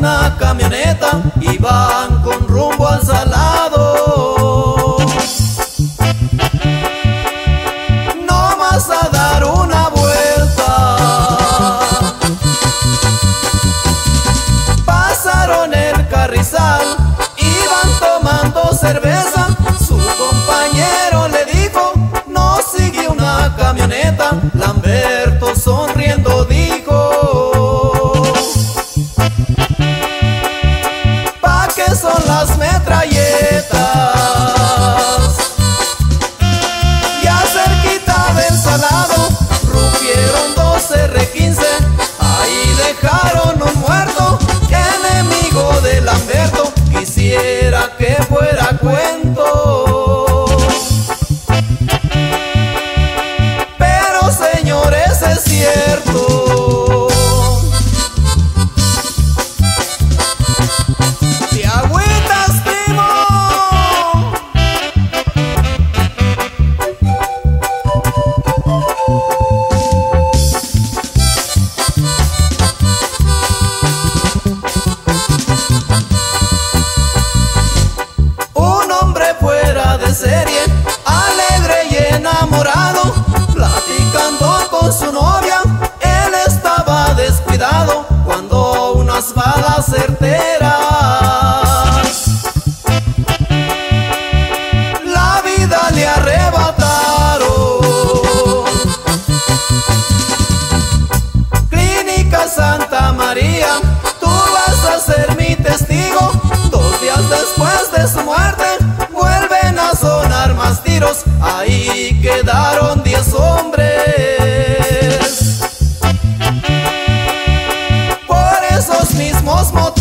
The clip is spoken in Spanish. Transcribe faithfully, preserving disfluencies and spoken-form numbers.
una camioneta y van con rumbo al Salado. No vas a dar una vuelta. Pasaron el Carrizal, iban tomando cerveza. Su compañero le dijo: no sigue una camioneta. Lamberto sonriendo dijo: ¿pa' qué son las metralletas? Ya cerquita del Salado rugieron dos erre quince. Ahí dejaron un muerto, enemigo de Lamberto. Quisiera que fuera cuento, pero señores, es cierto. ¡Te agüitas, primo! Un hombre fuera de serie, alegre y enamorado, platicando con su novia. Él estaba descuidado cuando unas balas certeras la vida le arrebataron. Clínica Santa María, tú vas a ser mi testigo. Dos días después de su muerte vuelven a sonar más tiros. Ahí quedaron diez hombres. Por esos mismos motivos